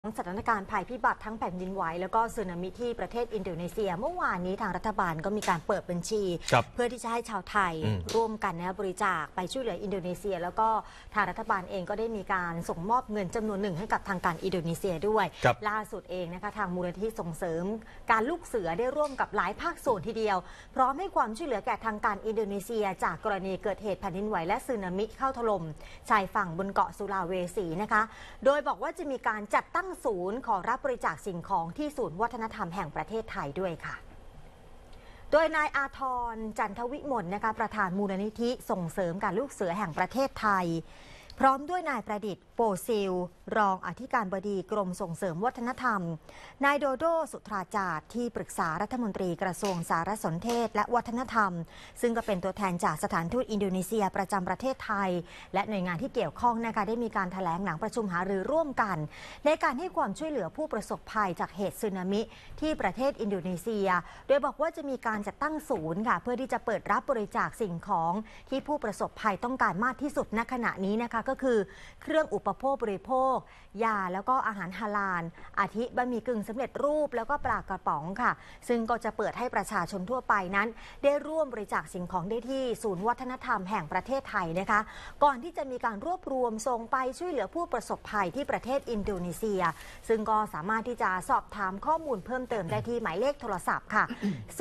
สถานการณ์ภัยพิบัติทั้งแผ่นดินไหวแล้วก็สึนามิที่ประเทศอินโดนีเซียเมื่อวานนี้ทางรัฐบาลก็มีการเปิดบัญชีเพื่อที่จะให้ชาวไทยร่วมกันบริจาคไปช่วยเหลืออินโดนีเซียแล้วก็ทางรัฐบาลเองก็ได้มีการส่งมอบเงินจำนวนหนึ่งให้กับทางการอินโดนีเซียด้วยล่าสุดเองนะคะทางมูลนิธิส่งเสริมการลูกเสือได้ร่วมกับหลายภาคส่วนทีเดียวพร้อมให้ความช่วยเหลือแก่ทางการอินโดนีเซียจากกรณีเกิดเหตุแผ่นดินไหวและสึนามิเข้าถล่มชายฝั่งบนเกาะสุลาเวสีนะคะโดยบอกว่าจะมีการจัดตั้งศูนย์ขอรับบริจาคสิ่งของที่ศูนย์วัฒนธรรมแห่งประเทศไทยด้วยค่ะโดยนายอาทรจันทวิมลนะคะประธานมูลนิธิส่งเสริมการลูกเสือแห่งประเทศไทยพร้อมด้วยนายประดิษฐ์โปซิลรองอธิการบดีกรมส่งเสริมวัฒนธรรมนายโดโดสุทราจาร์ที่ปรึกษารัฐมนตรีกระทรวงสารสนเทศและวัฒนธรรมซึ่งก็เป็นตัวแทนจากสถานทูตอินโดนีเซียประจำประเทศไทยและหน่วยงานที่เกี่ยวข้องนะคะได้มีการแถลงหลังประชุมหารือร่วมกันในการให้ความช่วยเหลือผู้ประสบภัยจากเหตุสึนามิที่ประเทศอินโดนีเซียโดยบอกว่าจะมีการจัดตั้งศูนย์ค่ะเพื่อที่จะเปิดรับบริจาคสิ่งของที่ผู้ประสบภัยต้องการมากที่สุดณขณะนี้นะคะก็คือเครื่องอุปโภคบริโภคยาแล้วก็อาหารฮาลาลอาทิบะหมี่กึ่งสำเร็จรูปแล้วก็ปลากระป๋องค่ะซึ่งก็จะเปิดให้ประชาชนทั่วไปนั้นได้ร่วมบริจาคสิ่งของได้ที่ศูนย์วัฒนธรรมแห่งประเทศไทยนะคะก่อนที่จะมีการรวบรวมส่งไปช่วยเหลือผู้ประสบภัยที่ประเทศอินโดนีเซียซึ่งก็สามารถที่จะสอบถามข้อมูลเพิ่มเติมได้ที่หมายเลขโทรศัพท์ค่ะ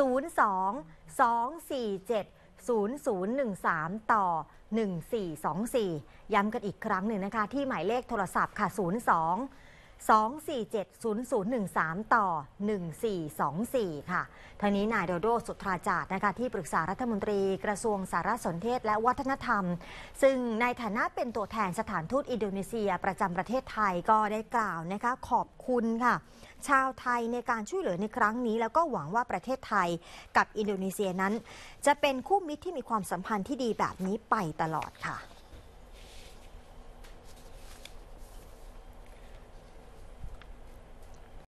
02-247-0013ต่อ1424ย้ำกันอีกครั้งหนึ่งนะคะที่หมายเลขโทรศัพท์ค่ะ02-247-0013ต่อ1424ค่ะทางนี้นายโดโดสุทราจาร์นะคะที่ปรึกษารัฐมนตรีกระทรวงสารสนเทศและวัฒนธรรมซึ่งในฐานะเป็นตัวแทนสถานทูตอินโดนีเซียประจำประเทศไทยก็ได้กล่าวนะคะขอบคุณค่ะชาวไทยในการช่วยเหลือในครั้งนี้แล้วก็หวังว่าประเทศไทยกับอินโดนีเซียนั้นจะเป็นคู่มิตรที่มีความสัมพันธ์ที่ดีแบบนี้ไปตลอดค่ะ